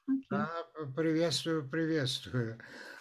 окей. Приветствую, приветствую.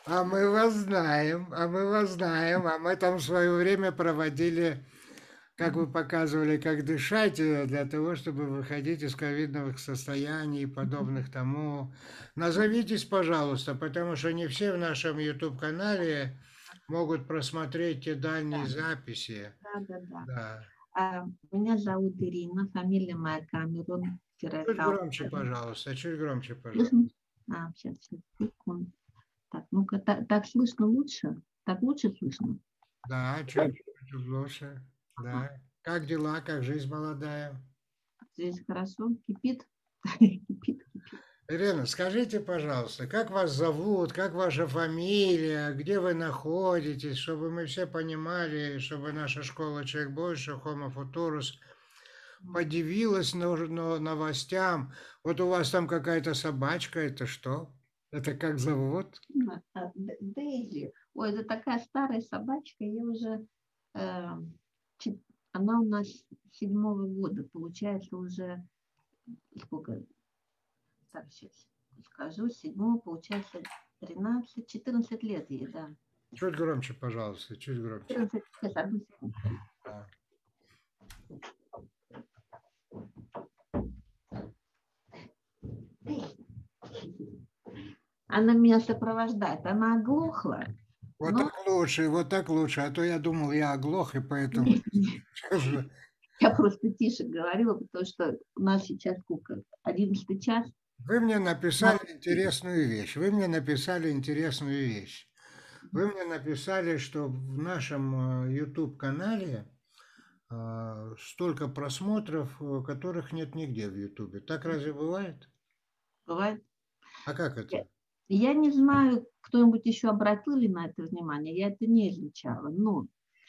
А мы там в свое время проводили, как Мгм. вы показывали, как дышать для того, чтобы выходить из ковидных состояний, Мгм. подобных тому. Да, Назовитесь, пожалуйста, потому что не все в нашем YouTube-канале могут просмотреть те дальние да, записи. да. Да. Меня зовут Ирина, фамилия моя Камерон, Чуть громче, Каупман. пожалуйста, чуть громче, пожалуйста. Слышно? Сейчас, секунду. Так, ну-ка, так слышно лучше? Так лучше слышно? Да, чуть лучше. Ага. Да. Как дела, как жизнь молодая? Здесь хорошо? Кипит? Кипит. Ирина, скажите, пожалуйста, как вас зовут, как ваша фамилия, где вы находитесь, чтобы мы все понимали, чтобы наша школа «Человек больше», Homo Futurus, подивилась новостям. Вот у вас там какая-то собачка, это что? Это как зовут? Дейзи. Ой, это такая старая собачка, ей уже, э, чи- она у нас 7-го года, получается уже, сколько, так, сейчас скажу, 7-го, получается 13-14 лет ей, да. Чуть громче, пожалуйста, чуть громче. 14, сейчас, одну секунду. Да. Она меня сопровождает, она оглохла, но Вот так лучше, а то я думал, я оглох, и поэтому скажу. я просто тише говорила, потому что у нас сейчас сколько, 11 час, Вы мне написали народ спит. интересную вещь. Вы мне написали интересную вещь. Вы мне написали, что в нашем YouTube-канале столько просмотров, которых нет нигде в YouTube. Так разве бывает? Бывает. А как Я это? я не знаю, кто-нибудь еще обратил ли на это внимание, я это не изучала, но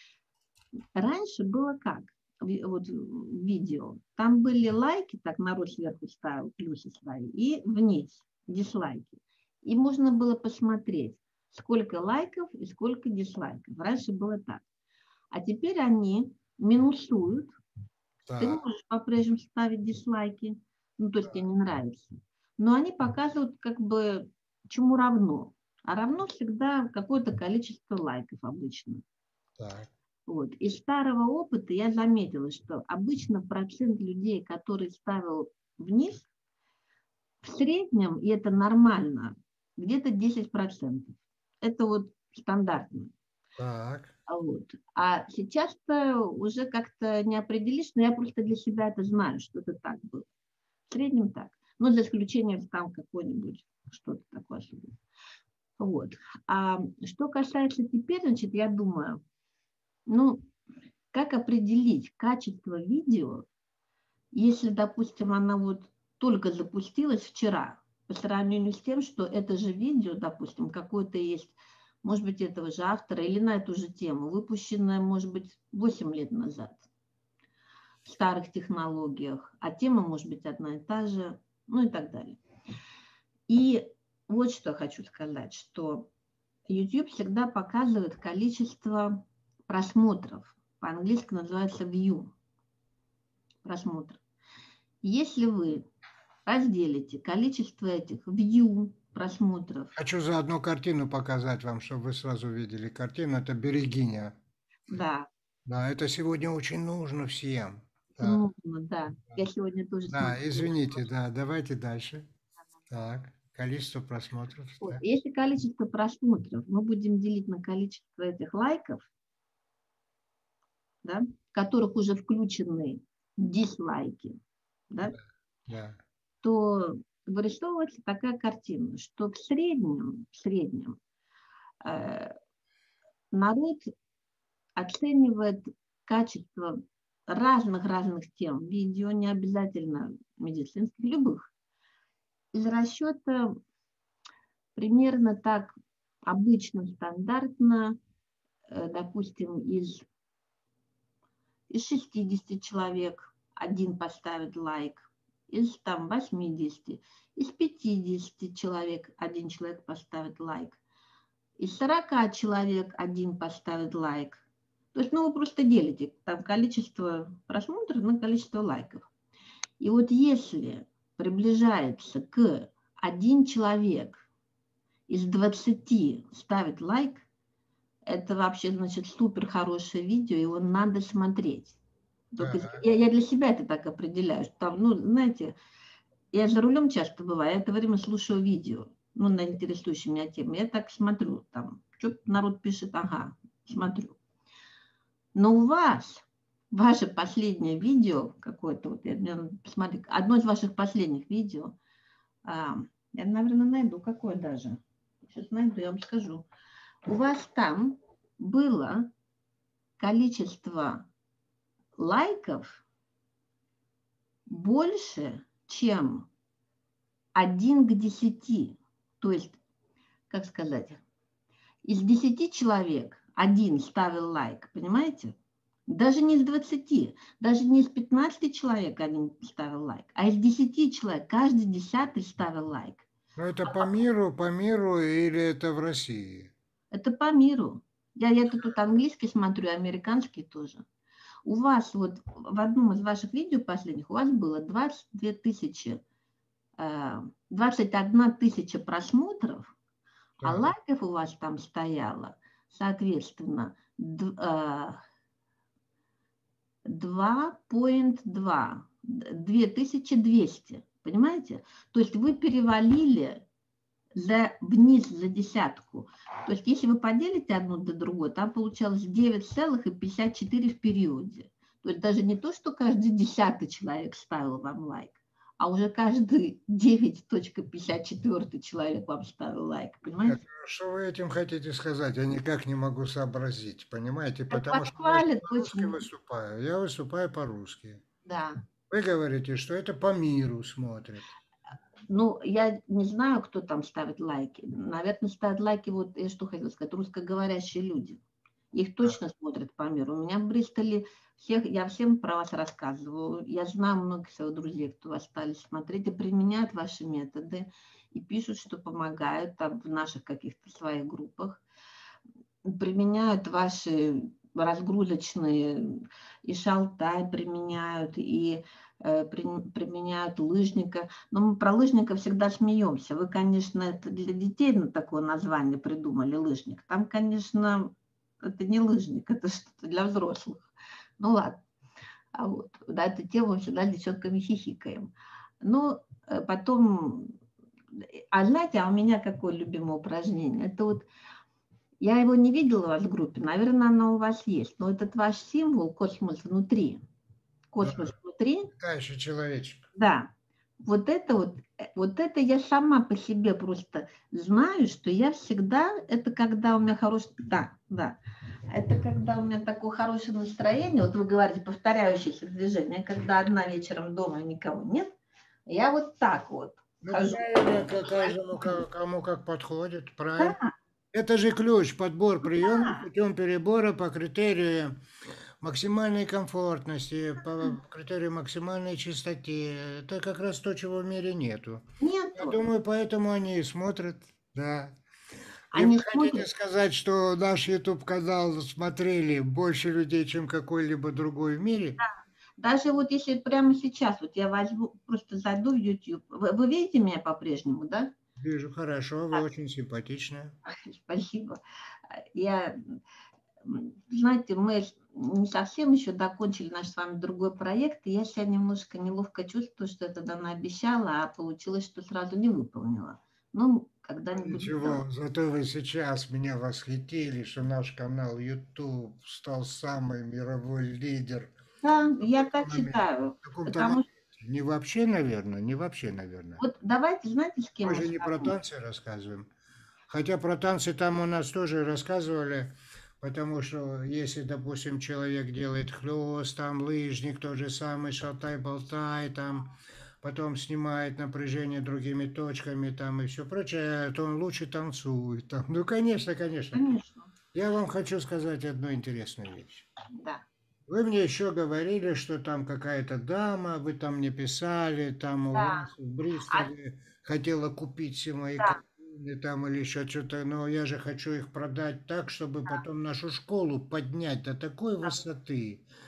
раньше было как? Вот в видео. Там были лайки, так народ сверху ставил плюсы свои, и вниз дизлайки. И можно было посмотреть, сколько лайков и сколько дизлайков. Раньше было так. А теперь они минусуют. Ты Так, можешь по-прежнему ставить дизлайки, ну, то есть тебе не нравится. Но они показывают как бы чему равно. А равно всегда какое-то количество лайков обычно. так, Вот. Из старого опыта я заметила, что обычно процент людей, который ставил вниз, в среднем, и это нормально, где-то 10%. Это вот стандартно. так. Вот. А сейчас-то уже как-то не определишь, но я просто для себя это знаю, что это так было. В среднем так. Ну, за исключением там какой-нибудь, что-то такое особенное. Вот. А что касается теперь, значит, я думаю, ну, как определить качество видео, если, допустим, она вот только запустилась вчера, по сравнению с тем, что это же видео, допустим, какое-то есть, может быть, этого же автора или на эту же тему, выпущенное, может быть, 8 лет назад в старых технологиях, а тема может быть одна и та же, ну и так далее. И вот что хочу сказать, что YouTube всегда показывает количество просмотров. По-английски называется view, просмотр. Если вы разделите количество этих view, просмотров, Хочу заодно картину показать вам, чтобы вы сразу видели картину. Это Берегиня. да, Да, это сегодня очень нужно всем. это Да, нужно, да. Я сегодня тоже да, смотрела. извините, да, давайте дальше. Так, количество просмотров, Вот. так. Если количество просмотров мы будем делить на количество этих лайков, да, в которых уже включены дизлайки, да, Да, то вырисовывается такая картина, что в среднем э, народ оценивает качество разных тем, видео, не обязательно медицинских, любых, из расчета примерно так обычно, стандартно, допустим, из 60 человек один поставит лайк, из там 80, из 50 человек один человек поставит лайк, из 40 человек один поставит лайк. То есть, ну, вы просто делите там количество просмотров на количество лайков. И вот если приближается к один человек из 20 ставит лайк, это вообще, значит, супер хорошее видео, его надо смотреть. Только Ага. я для себя это так определяю, что там, ну, знаете, я за рулем часто бываю, я это время слушаю видео, ну, на интересующие меня темы. Я так смотрю, там, что народ пишет, ага, смотрю. Но у вас, ваше последнее видео какое-то, вот я посмотрю, одно из ваших последних видео, я, наверное, найду, какое даже. Сейчас найду, я вам скажу. У вас там было количество лайков больше, чем 1 к 10. То есть, как сказать, из 10 человек один ставил лайк, понимаете? Даже не из 20, даже не из 15 человек один ставил лайк, а из 10 человек каждый 10-й ставил лайк. Ну, это по миру или это в России? Это по миру. Я тут английский смотрю, американский тоже. У вас вот в одном из ваших видео последних у вас было 22 тысячи, 21 тысяча просмотров, а Так. лайков у вас там стояло, соответственно, 2,2, 2200, понимаете? То есть вы перевалили вниз за десятку. То есть если вы поделите одну до другой, там получалось 9,54 в периоде. То есть даже не то, что каждый 10-й человек ставил вам лайк, а уже каждый 9,54 человек вам ставил лайк, Нет, понимаете? что вы этим хотите сказать? Я никак не могу сообразить, понимаете? Так Потому вас что я же хвалят по-русски очень, выступаю. Я выступаю по-русски. да. Вы говорите, что это по миру смотрят. Ну, я не знаю, кто там ставит лайки. Наверное, ставят лайки, вот я что хотела сказать, русскоговорящие люди. Их точно смотрят по миру. У меня в Бристоле я всем про вас рассказываю. Я знаю многих своих друзей, кто вас стали смотреть и применяют ваши методы. И пишут, что помогают там в наших каких-то своих группах. Применяют ваши разгрузочные, и шалтай применяют, и применяют лыжника. Но мы про лыжника всегда смеемся. Вы, конечно, это для детей такое название придумали, лыжник. Там, конечно, это не лыжник, это что-то для взрослых. Ну ладно. А вот на эту тему мы всегда с девчонками хихикаем. Ну, потом... А знаете, а у меня какое любимое упражнение? Это вот я его не видела у вас в группе, наверное, оно у вас есть. Но этот ваш символ, космос внутри, Летающий человечек. да, вот это я сама по себе просто знаю, что я всегда, это когда у меня хорошее, да, это когда у меня такое хорошее настроение, вот вы говорите, повторяющееся движение, когда одна вечером дома никого нет, я вот так вот Ну, хожу. правильно, каждому, кому как подходит, правильно. Да, Это же ключ, подбор приемов путем перебора по критерию максимальной комфортности, по критерию максимальной чистоты. Это как раз то, чего в мире нету. Я нету. думаю, поэтому они и смотрят, да. И вы Они хотите смотрят. сказать, что наш YouTube-канал смотрели больше людей, чем какой-либо другой в мире? Даже вот если прямо сейчас, вот я возьму, просто зайду в YouTube. Вы видите меня по-прежнему, да? Вижу, хорошо, вы Так, очень симпатичная. спасибо. Я, знаете, мы не совсем еще закончили наш с вами другой проект, и я себя немножко неловко чувствую, что это давно обещала, а получилось, что сразу не выполнила. Ну, когда-нибудь сделаю. Ничего, зато вы сейчас меня восхитили, что наш канал YouTube стал самый мировой лидер Да, в я каком-то так считаю, в каком-то потому моменте. что Не вообще, наверное, не вообще, наверное. вот давайте, знаете, с кем Мы мы же не про сравним? танцы рассказываем. Хотя про танцы там у нас тоже рассказывали, потому что если, допустим, человек делает хлёст, там лыжник, тот же самый шалтай-болтай, там потом снимает напряжение другими точками там и все прочее, то он лучше танцует. Там. Ну, конечно, конечно. Конечно, Я вам хочу сказать одну интересную вещь. да, Вы мне еще говорили, что там какая-то дама, вы там мне писали, там у да. вас в А, Бристоле хотела купить все мои да. картины там или еще что-то, но я же хочу их продать так, чтобы потом нашу школу поднять до такой высоты,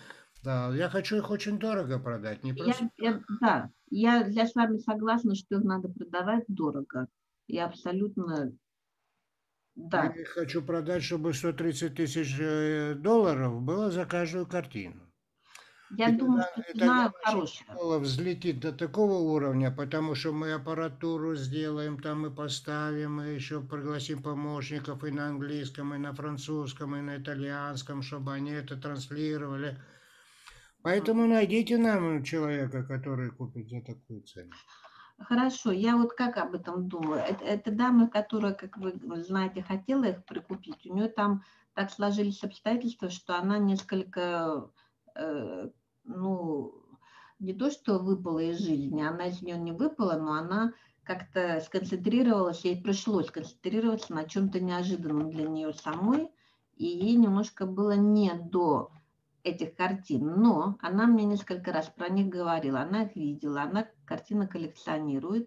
Да, я хочу их очень дорого продать, не просто так. Да, я с вами согласна, что их надо продавать дорого. Я абсолютно, Я да. их хочу продать, чтобы 130 тысяч долларов было за каждую картину. Я думаю, что И тогда цена наша хорошая. школа взлетит до такого уровня, потому что мы аппаратуру сделаем, там мы поставим, и еще пригласим помощников и на английском, и на французском, и на итальянском, чтобы они это транслировали. Мгм. Поэтому найдите нам человека, который купит за такую цену. Хорошо, я вот как об этом думаю. Это дама, которая, как вы знаете, хотела их прикупить. У нее там так сложились обстоятельства, что она несколько, э, ну, не то что выпала из жизни, она из нее не выпала, но она как-то сконцентрировалась, ей пришлось сконцентрироваться на чем-то неожиданном для нее самой, и ей немножко было не до этих картин, но она мне несколько раз про них говорила, она их видела, она картины коллекционирует.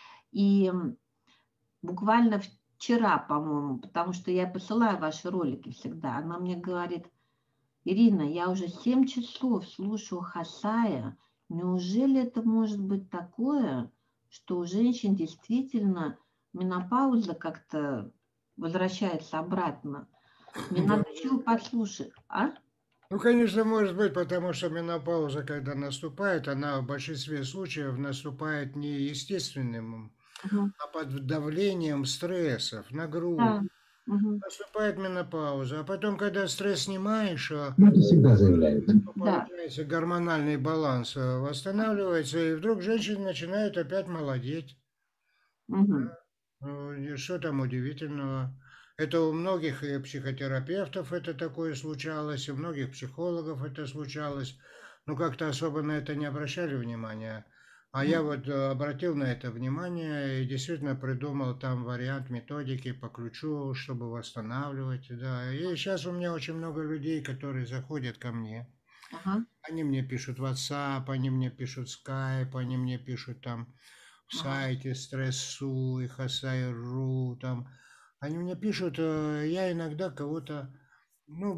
И буквально вчера, по-моему, потому что я посылаю ваши ролики всегда, она мне говорит: Ирина, я уже 7 часов слушаю Хасая, неужели это может быть такое, что у женщин действительно менопауза как-то возвращается обратно? Мне Да. надо еще послушать, а? Ну, конечно, может быть, потому что менопауза, когда наступает, она в большинстве случаев наступает не естественным, Мгм. а под давлением стрессов, нагрузок. Да. Мгм. Наступает менопауза, а потом, когда стресс снимаешь, Ну, это всегда заявляют. Да. получается гормональный баланс восстанавливается, и вдруг женщина начинает опять молодеть. Мгм. Ну, и что там удивительного? Это у многих и психотерапевтов это такое случалось, и у многих психологов это случалось. Но как-то особо на это не обращали внимания. А я Мгм. вот обратил на это внимание и действительно придумал там вариант методики по ключу, чтобы восстанавливать. Да. И сейчас у меня очень много людей, которые заходят ко мне. Ага. Они мне пишут WhatsApp, они мне пишут Skype, они мне пишут там в Ага. сайте Стрессу и Хасай.ру, там. Они мне пишут, я иногда кого-то, ну,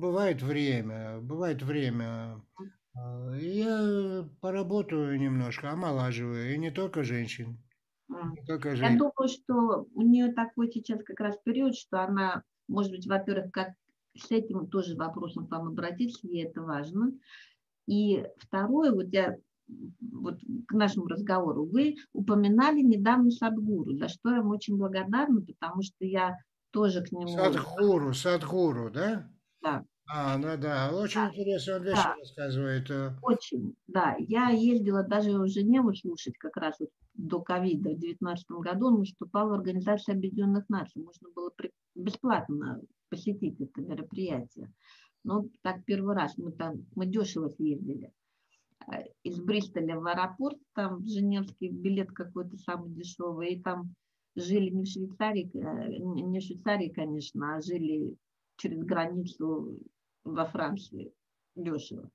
бывает время, и я поработаю немножко, омолаживаю, и не только женщин, М. не только Я женщин. думаю, что у нее такой сейчас как раз период, что она, может быть, во-первых, как с этим тоже вопросом к вам обратиться, ей это важно. И второе, вот я вот к нашему разговору, вы упоминали недавно Садгуру, за что я вам очень благодарна, потому что я тоже к нему, Садхгуру, да? да, Ну да, очень интересные он вещи да, рассказывает. очень, да. Я ездила даже его Женеву слушать как раз вот до ковида в 2019 году. Он выступал в Организации Объединенных Наций. Можно было бесплатно посетить это мероприятие. Но так первый раз мы дешево съездили. Из Бристоля в аэропорт, там женевский билет какой-то самый дешевый, и там жили не в Швейцарии, не в Швейцарии, конечно, а жили через границу во Франции дешево.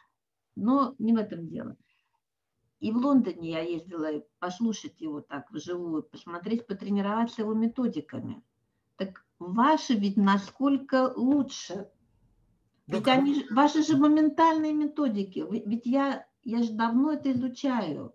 Но не в этом дело. И в Лондоне я ездила послушать его так вживую, посмотреть, потренироваться его методиками. Так ваши ведь насколько лучше. Да, Ведь ваши же моментальные методики. Ведь я же давно это изучаю.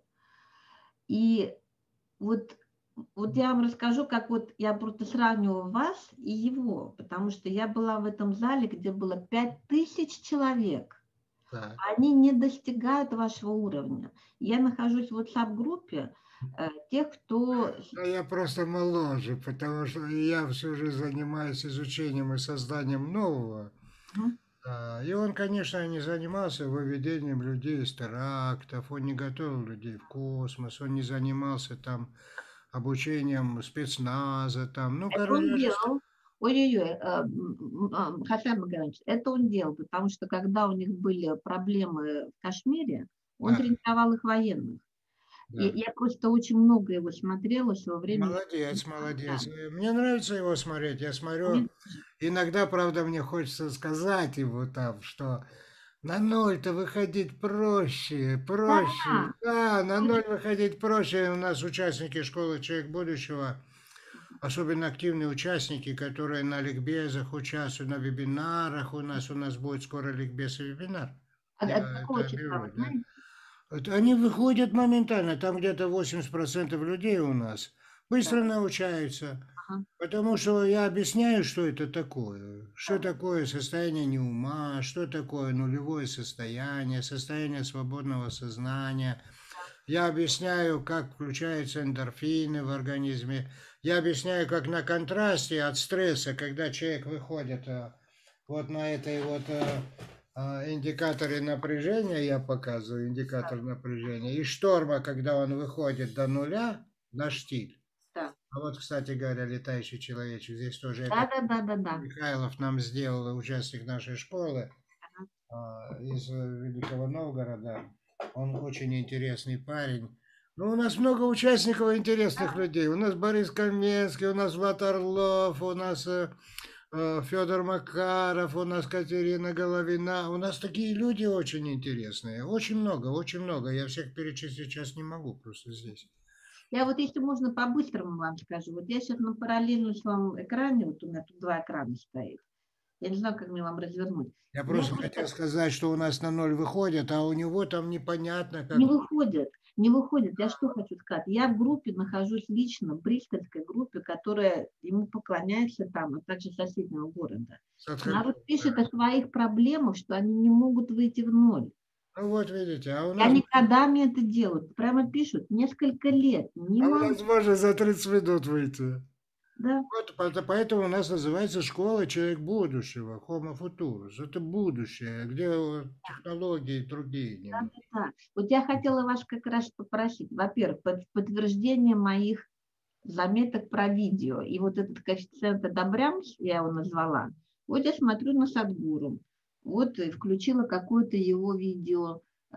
И вот, вот я вам расскажу, как вот я просто сравниваю вас и его, потому что я была в этом зале, где было 5000 человек. да. Они не достигают вашего уровня. Я нахожусь в WhatsApp-группе тех, кто... Да я просто моложе, потому что я всю жизнь занимаюсь изучением и созданием нового. Мгм. И он, конечно, не занимался выведением людей из терактов, он не готовил людей в космос, он не занимался там обучением спецназа, там, ну, Это он короче, делал. Ой-ой-ой, Хасан Магомедович, это он делал, потому что когда у них были проблемы в Кашмире, он да, тренировал их военных. И да. я просто очень много его смотрела в свое время. Молодец, Да, молодец. Мне нравится его смотреть. Я мне смотрю, тоже. иногда, правда, мне хочется сказать ему там, что на ноль-то выходить проще, Да, проще. Да, на ноль выходить проще. У нас участники школы «Человек будущего», особенно активные участники, которые на ликбезах участвуют, на вебинарах. У нас будет скоро ликбез и вебинар. От Я какого это числа вы беру, да. знаете? Вот они выходят моментально, там где-то 80% людей у нас Да. быстро научаются, Ага. потому что я объясняю, что это такое, что Да. такое состояние неума, что такое нулевое состояние свободного сознания. Я объясняю, как включаются эндорфины в организме. Я объясняю, как на контрасте от стресса, когда человек выходит вот на этой вот индикаторе напряжения, я показываю индикатор напряжения, и шторма, когда он выходит до нуля, на штиль. Да. А вот, кстати говоря, летающий человечек, здесь тоже Да, это да, да, да, да. Михайлов нам сделал, участник нашей школы Ага. из Великого Новгорода. Он очень интересный парень. Ну, у нас много участников интересных людей. У нас Борис Каменский, у нас Влад Орлов, у нас Федор Макаров, у нас Катерина Головина. У нас такие люди очень интересные. Очень много, очень много. Я всех перечислить сейчас не могу просто здесь. Я вот, если можно, по-быстрому вам скажу. Вот я сейчас на параллельном своем экране, вот у меня тут два экрана стоит. Я не знаю, как мне вам развернуть. Я Мне просто хотел просто сказать, что у нас на ноль выходят, а у него там непонятно как. не выходят, не выходят. Я что хочу сказать? Я в группе нахожусь лично, в бристольской группе, которая ему поклоняется там, а также соседнего города. Народ пишет о своих проблемах, что они не могут выйти в ноль. Ну вот видите, Я никогда мне это делают. Прямо пишут, несколько лет. Не могу. можно за 30 минут выйти. Да. Вот поэтому у нас называется школа человек будущего, Homo Futurus. Это будущее, где вот технологии другие Да, немного. да, да. Вот я хотела вас как раз попросить, во-первых, подтверждение моих заметок про видео. И вот этот коэффициент одобрямс, я его назвала, вот я смотрю на Садгуру, вот и включила какое-то его видео,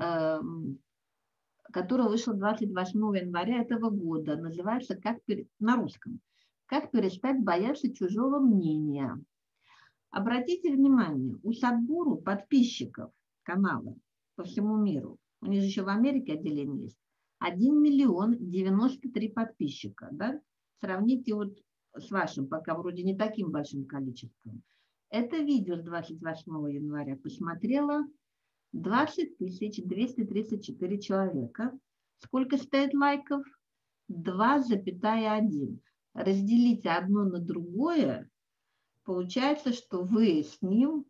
которое вышло 28 января этого года, называется на русском «Как перестать бояться чужого мнения». Обратите внимание, у Садгуру подписчиков канала по всему миру, у них же еще в Америке отделение есть, 1 миллион 93 подписчика. Да? Сравните вот с вашим, пока вроде не таким большим количеством. Это видео с 28 января посмотрело 20 234 человека. Сколько стоит лайков? 2,1. Разделите одно на другое, получается, что вы с ним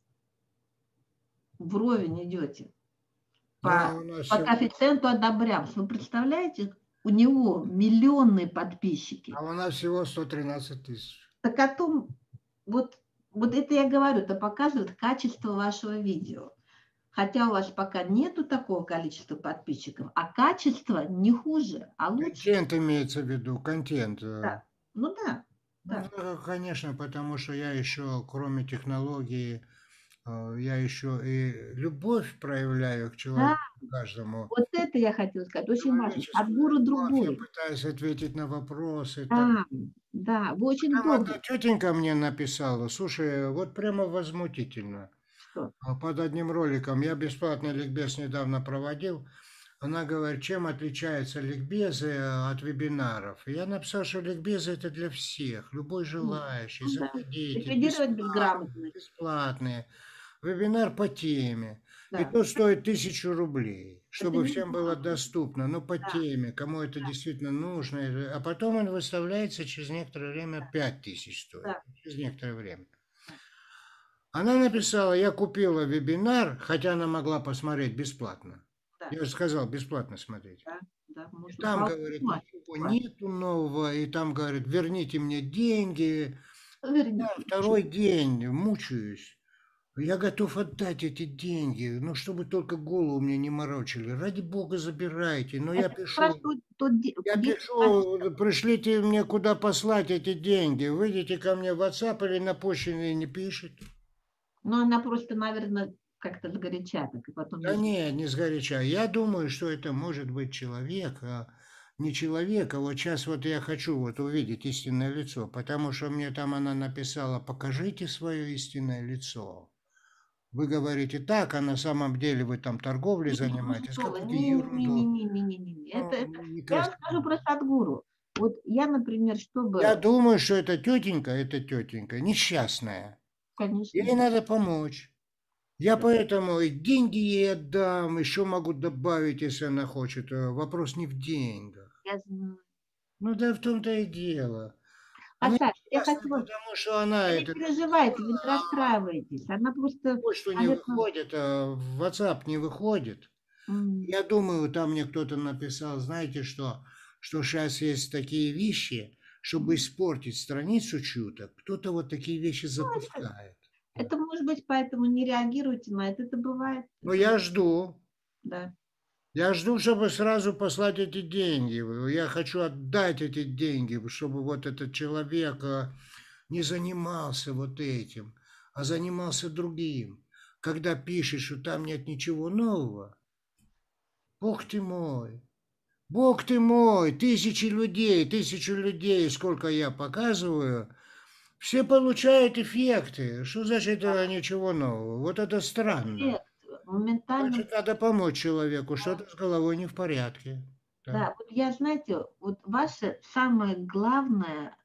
вровень идете по коэффициенту одобрямс. Вы представляете, у него миллионные подписчики. А у нас всего 113 тысяч. Так о том, вот это я говорю, это показывает качество вашего видео. Хотя у вас пока нету такого количества подписчиков, а качество не хуже, а лучше. Контент имеется в виду, контент. Да. Ну да. Да. Ну, конечно, потому что я еще, кроме технологии, я еще и любовь проявляю к человеку, Да. каждому. Вот это я хотела сказать, очень важно. Садгуру другой. Я пытаюсь ответить на вопросы. Да, да, вы очень Там добрый. одна тетенька мне написала, слушай, вот прямо возмутительно. Что? Под одним роликом, я бесплатный ликбез недавно проводил, она говорит, чем отличаются ликбезы от вебинаров. Я написал, что ликбезы это для всех, любой желающий, Ну, да. заходите, Ликвидировать безграмотность. бесплатные. Вебинар по теме. Да. И тот стоит 1000 рублей, чтобы Это всем было доступно, но по Да. теме, кому это действительно нужно. А потом он выставляется через некоторое время 5000 стоит, Да. через некоторое время. Она написала, я купила вебинар, хотя она могла посмотреть бесплатно. Да. Я же сказал, бесплатно смотреть. Да. Да. И там, говорит, ничего нету нового, и там, говорит, верните мне деньги. Я второй день мучаюсь. Я готов отдать эти деньги, ну, чтобы только голову мне не морочили. Ради бога, забирайте. Но я пишу, пришлите мне, куда послать эти деньги. Выйдите ко мне в WhatsApp или на почту и не пишет. Ну, она просто, наверное, как-то сгоряча, так и потом... Да нет, не сгоряча. Я думаю, что это может быть человек, а не человек. А вот сейчас вот я хочу вот увидеть истинное лицо, потому что мне там она написала, покажите свое истинное лицо. Вы говорите так, а на самом деле вы там торговлей занимаетесь. Какую-то ерунду. Я вам скажу про Садгуру. Вот я, например, чтобы... Я думаю, что эта тетенька несчастная. Конечно. Ей надо помочь. Я поэтому и деньги ей отдам, еще могу добавить, если она хочет. Вопрос не в деньгах. Я знаю. Ну да, в том-то и дело. Она Саш, я несчастна, хочу вам... потому что она Вы не это переживайте, вы не расстраивайтесь. Она просто, почту не наверное... выходит, в WhatsApp не выходит. Я думаю, там мне кто-то написал, знаете что, что сейчас есть такие вещи, чтобы испортить страницу чью-то, кто-то вот такие вещи запускает. Это может быть, поэтому не реагируйте на это. Это бывает. Но Это, я жду. да. Я жду, чтобы сразу послать эти деньги. Я хочу отдать эти деньги, чтобы вот этот человек не занимался вот этим, а занимался другим. Когда пишешь, что там нет ничего нового, бог ты мой, бог ты мой, тысячи людей, сколько я показываю, все получают эффекты. Что значит ничего нового? Вот это странно. Эффект моментально. Значит, надо помочь человеку, что-то с головой не в порядке. Да. Да, вот я, знаете, вот ваше самое главное,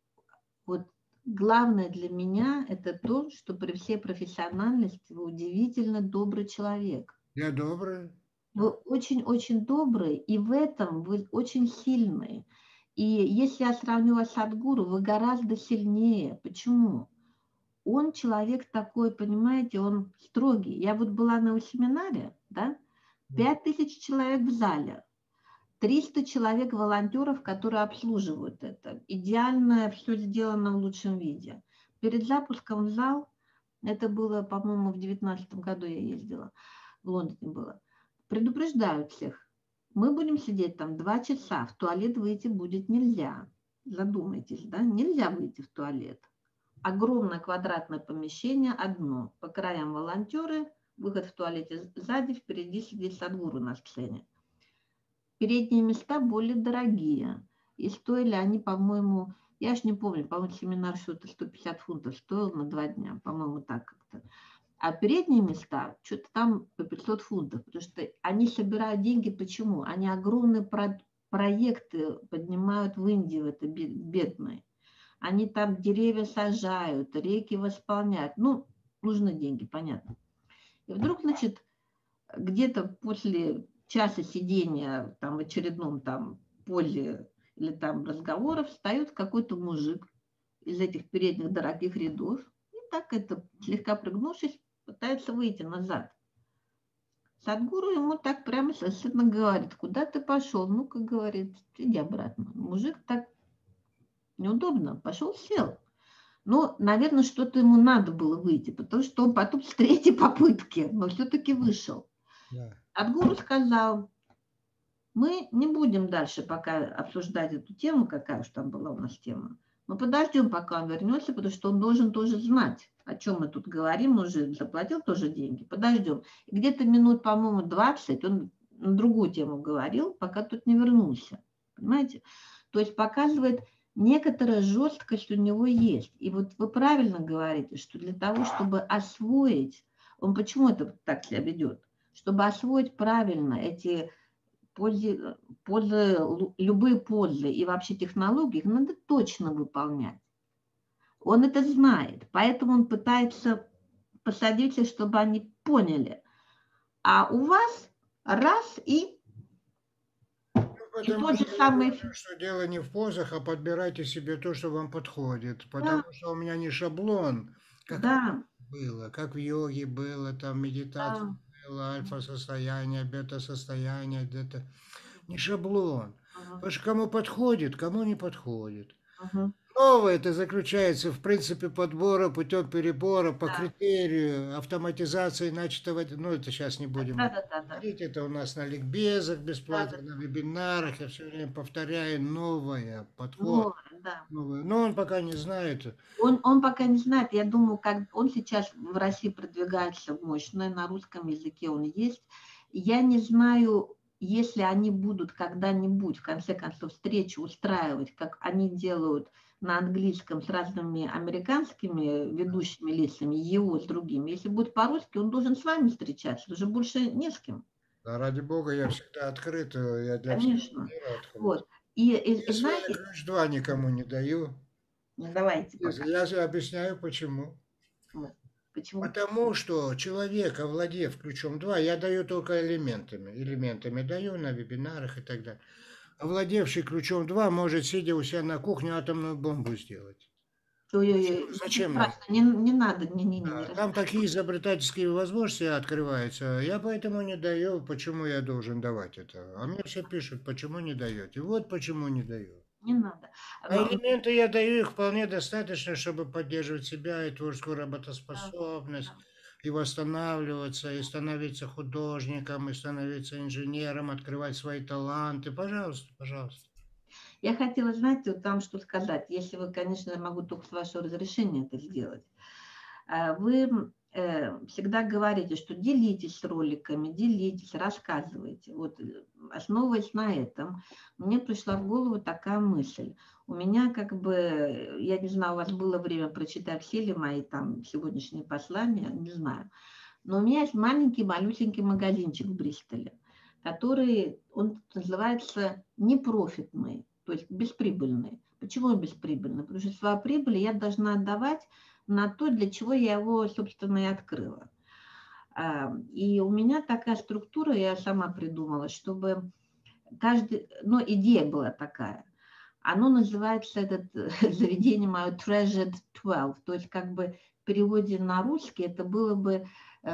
вот главное для меня, это то, что при всей профессиональности вы удивительно добрый человек. Я добрый. Вы очень-очень добрый, и в этом вы очень сильный. И если я сравню вас с Садхгуру, вы гораздо сильнее. Почему? Он человек такой, понимаете, он строгий. Я вот была на его семинаре, да, 5000 человек в зале, 300 человек волонтеров, которые обслуживают это. Идеально все сделано в лучшем виде. Перед запуском в зал, это было, по-моему, в 2019 году я ездила, в Лондоне было, предупреждают всех. Мы будем сидеть там 2 часа, в туалет выйти будет нельзя. Задумайтесь, да, нельзя выйти в туалет. Огромное квадратное помещение одно. По краям волонтеры, выход в туалете сзади, впереди сидит Садхгуру на сцене. Передние места более дорогие. И стоили они, по-моему, я ж не помню, по-моему, семинар что-то 150 фунтов стоил на 2 дня, по-моему, так как-то. А передние места что-то там по 500 фунтов, потому что они собирают деньги. Почему? Они огромные проекты поднимают в Индии, в это бедные. Они там деревья сажают, реки восполняют. Ну, нужны деньги, понятно. И вдруг, значит, где-то после часа сидения там, в очередном там позе или там разговоров встает какой-то мужик из этих передних дорогих рядов и так это, слегка пригнувшись, пытается выйти назад. Садхгуру ему так прямо совершенно говорит: куда ты пошел? Ну-ка, говорит, иди обратно. Мужик так неудобно, пошел, сел. Но, наверное, что-то ему надо было выйти, потому что он потом с третьей попытки, но все-таки вышел. Да. Адгуру сказал: мы не будем дальше пока обсуждать эту тему, какая уж там была у нас тема. Мы подождем, пока он вернется, потому что он должен тоже знать, о чем мы тут говорим. Он же заплатил тоже деньги. Подождем. И где-то минут, по-моему, 20 он на другую тему говорил, пока тут не вернулся. Понимаете? То есть показывает, некоторая жесткость у него есть. И вот вы правильно говорите, что для того, чтобы освоить, он почему это так себя ведет? Чтобы освоить правильно эти позы, любые позы и вообще технологии, их надо точно выполнять. Он это знает, поэтому он пытается посадить их, чтобы они поняли. А у вас раз и Потому тот же что я самый говорю, что дело не в позах, а подбирайте себе то, что вам подходит. Да, Потому что у меня не шаблон, как да, было, как в йоге было, там медитация да. было, альфа-состояние, бета-состояние, где-то. Не шаблон. Ага, Потому что кому подходит, кому не подходит. ага, Новое это заключается в принципе подбора путем перебора по да, критерию автоматизации начатого, ну это сейчас не будем да, да, да, да, говорить, это у нас на ликбезах да, бесплатно, да. на вебинарах, я все время повторяю новое, подход, Ну, да. новое, но он пока не знает. Он пока не знает, я думаю, как он сейчас в России продвигается мощно, на русском языке он есть. Я не знаю, если они будут когда-нибудь, в конце концов, встречи устраивать, как они делают на английском с разными американскими ведущими лицами, его с другими. Если будет по-русски, он должен с вами встречаться, уже больше не с кем. А ради бога, я всегда открыт, я для всего Конечно. мира открыт. Вот. И Я свой знаете, ключ 2 никому не даю. давайте пока. Я же объясняю, почему. Почему? Потому что человек, овладев ключом 2, я даю только элементами даю на вебинарах и так далее. Овладевший ключом 2 может, сидя у себя на кухне, атомную бомбу сделать. Ой-ой-ой, очень Зачем нам? страшно, не надо, не Там такие рассказывай. изобретательские возможности открываются. Я поэтому не даю. Почему я должен давать это? А мне все пишут, почему не даете. Вот почему не даю. Не надо. А элементы я даю, их вполне достаточно, чтобы поддерживать себя и творческую Да, работоспособность, да. и восстанавливаться, и становиться художником, и становиться инженером, открывать свои таланты. Пожалуйста, пожалуйста. Я хотела, знаете, вот там что сказать. Если вы, конечно, я могу только с вашего разрешения это сделать. Вы всегда говорите, что делитесь роликами, делитесь, рассказывайте. Вот основываясь на этом, мне пришла в голову такая мысль. У меня как бы, я не знаю, у вас было время прочитать все ли мои там сегодняшние послания, не знаю. Но у меня есть маленький, малюсенький магазинчик в Бристоле, который, он называется непрофитный, то есть бесприбыльный. Почему он бесприбыльный? Потому что свою прибыль я должна отдавать на то, для чего я его, собственно, и открыла. И у меня такая структура, я сама придумала, чтобы каждый, ну, идея была такая. Оно называется, это заведение мое Treasured 12, то есть как бы в переводе на русский это было бы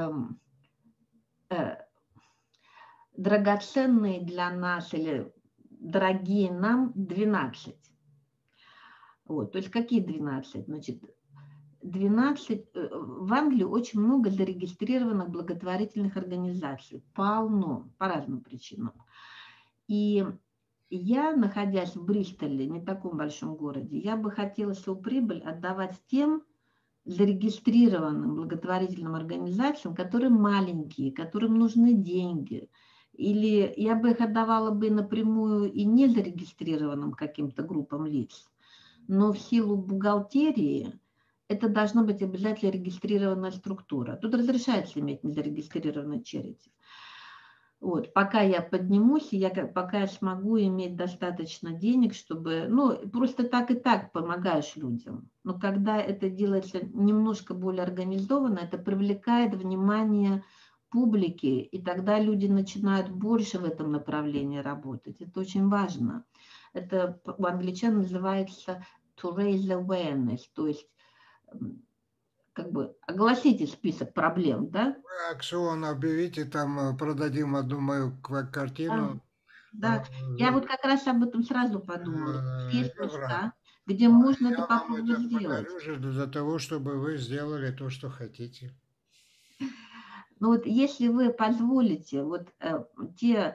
драгоценные для нас или дорогие нам 12. Вот, то есть какие 12? Значит, 12, в Англии очень много зарегистрированных благотворительных организаций, полно, по разным причинам. И я, находясь в Бристоле, не таком большом городе, я бы хотела свою прибыль отдавать тем зарегистрированным благотворительным организациям, которые маленькие, которым нужны деньги. Или я бы их отдавала бы напрямую и не зарегистрированным каким-то группам лиц. Но в силу бухгалтерии это должна быть обязательно регистрированная структура. Тут разрешается иметь незарегистрированный charity. Вот, пока я поднимусь, пока я смогу иметь достаточно денег, чтобы, ну, просто так и так помогаешь людям. Но когда это делается немножко более организованно, это привлекает внимание публики, и тогда люди начинают больше в этом направлении работать. Это очень важно. Это у англичан называется to raise awareness, то есть как бы огласите список проблем, да? Акцион объявите, там продадим одну мою картину. Да, я вот как раз об этом сразу подумала. Есть Я враг. места, где можно это Я вам попробовать это сделать. подарю же для того, чтобы вы сделали то, что хотите. Но вот если вы позволите, вот те,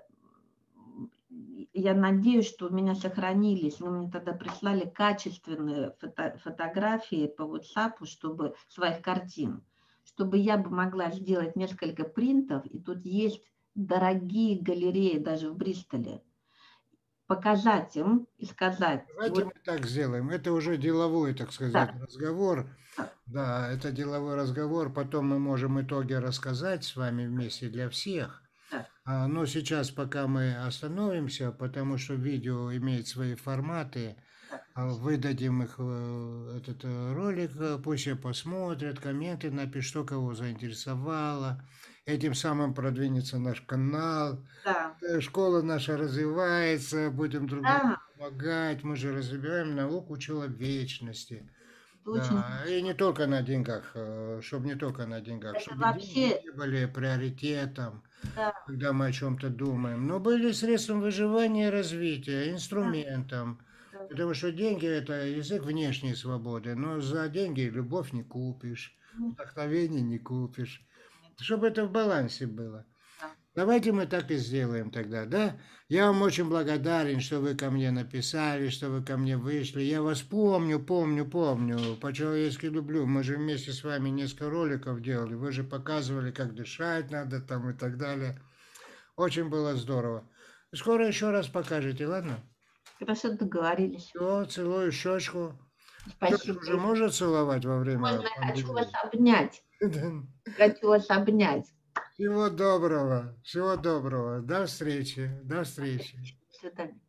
я надеюсь, что у меня сохранились, вы мне тогда прислали качественные фотографии по WhatsApp, чтобы своих картин, чтобы я бы могла сделать несколько принтов, и тут есть дорогие галереи даже в Бристоле, показать им и сказать, Давайте вот мы так сделаем. Это уже деловой, так сказать, да, разговор. да, Да, это деловой разговор. Потом мы можем итоги рассказать с вами вместе для всех. да. Но сейчас пока мы остановимся, потому что видео имеет свои форматы. Да, Выдадим их этот ролик, пусть все посмотрят, комменты напишут, что кого заинтересовало. Этим самым продвинется наш канал. да, Школа наша развивается, будем друг другу да, помогать. Мы же развиваем науку человечности. это очень Да, и хорошо. не только на деньгах, чтобы не только на деньгах, Это чтобы деньги вообще, не были приоритетом, да, когда мы о чем-то думаем, но были средством выживания и развития, да, инструментом. да. Потому что деньги – это язык внешней свободы, но за деньги любовь не купишь, Ну, вдохновение не купишь. нет, Чтобы это в балансе было. да. Давайте мы так и сделаем тогда, да? Я вам очень благодарен, что вы ко мне написали, что вы ко мне вышли. Я вас помню. По-человечески люблю. Мы же вместе с вами несколько роликов делали. Вы же показывали, как дышать надо там и так далее. Очень было здорово. Скоро еще раз покажете, ладно? Хорошо договорились. Все, целую щечку. Спасибо. Щечку же можно целовать во время Можно, я хочу вас пандемии? обнять. Хочу вас обнять. Всего доброго. Всего доброго. До встречи. До встречи. До свидания.